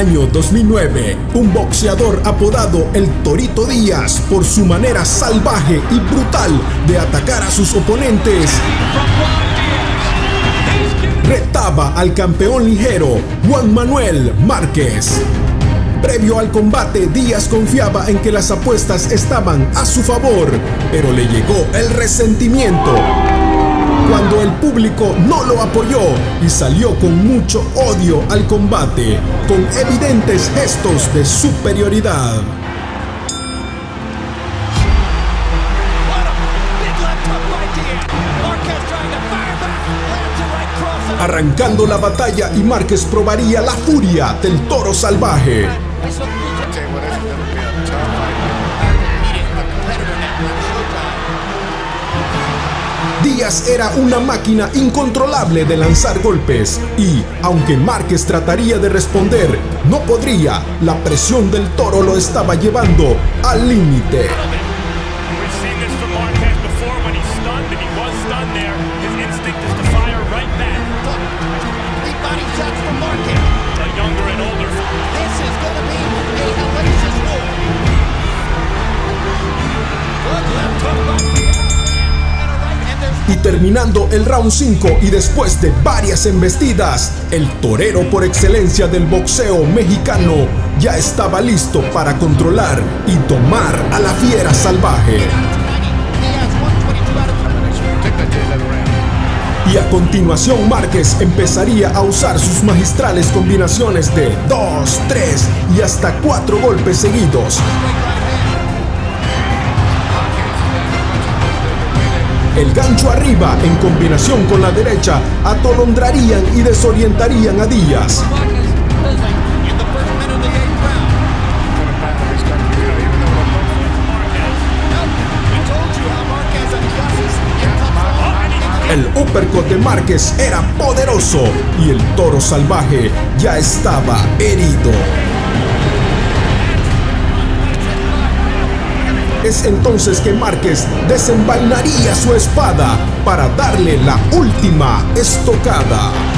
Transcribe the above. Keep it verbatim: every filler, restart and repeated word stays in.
Año dos mil nueve, un boxeador apodado El Torito Díaz por su manera salvaje y brutal de atacar a sus oponentes, retaba al campeón ligero Juan Manuel Márquez. Previo al combate, Díaz confiaba en que las apuestas estaban a su favor, pero le llegó el resentimiento cuando el público no lo apoyó y salió con mucho odio al combate, con evidentes gestos de superioridad. Arrancando la batalla, y Márquez probaría la furia del toro salvaje. Díaz era una máquina incontrolable de lanzar golpes y, aunque Márquez trataría de responder, no podría. La presión del toro lo estaba llevando al límite. Y terminando el round cinco y después de varias embestidas, el torero por excelencia del boxeo mexicano ya estaba listo para controlar y domar a la fiera salvaje. Y a continuación Márquez empezaría a usar sus magistrales combinaciones de dos, tres y hasta cuatro golpes seguidos. El gancho arriba en combinación con la derecha atolondrarían y desorientarían a Díaz. El uppercut de Márquez era poderoso y el toro salvaje ya estaba herido. Es entonces que Márquez desenvainaría su espada para darle la última estocada.